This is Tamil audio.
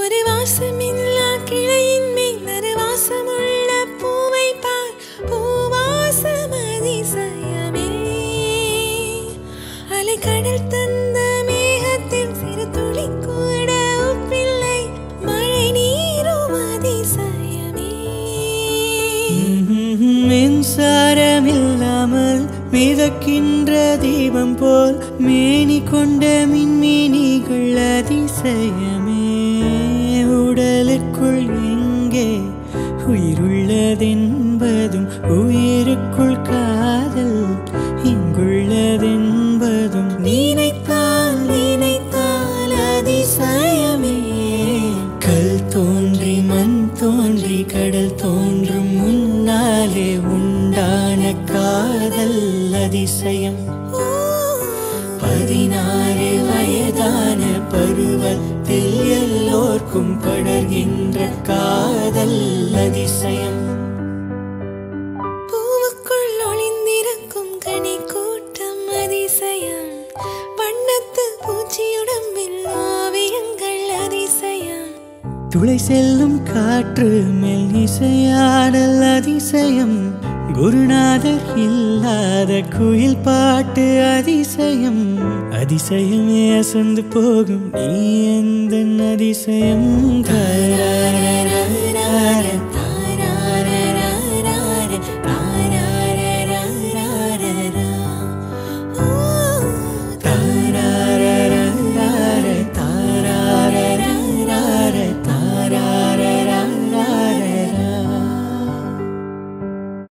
ஒரு வாசமில்லா கிளையின் மேல் ஒரு வாசமுள்ள பூவை பார், பூவாசம் அதிசயமே. அலைக்கடல் தந்த மேகத்தில் சிறு துளி கூட உப்பில்லை, மழை நீரும் அதிசயமே. மின்சாரமில்லாமல் மிதக்கின்ற தீபம் போல் மேனி கொண்ட மின்மினிகள் அதிசயமே. உடலுக்குள் எங்கே உயிருள்ளதென்பதும் உயிருக்குள் காதல் இங்குள்ளதென்பதும் நினைத்தால் நினைத்தால் அதிசயமே. கல் தோன்றி மண் தோன்றி கடல் தோன்றும் முன்னாலே உண்டான காதல் அதிசயம். 16 வயதான பருவத்தில் எல்லோர்க்கும் படர்கின்ற காதல் அதிசயம். பூவுக்குள் ஒளிந்திருக்கும் கனி கூட்டம் அதிசயம், வண்ணத்து பூச்சியுடம்பில் ஓவியங்கள் அதிசயம். துளை செல்லும் காற்று மேல் இசையாடல் அதிசயம். குருநாதர் இல்லாத குயில் பாட்டு அதிசயம். அதிசயமே அசந்து போகும் நீ எந்த அதிசயம்.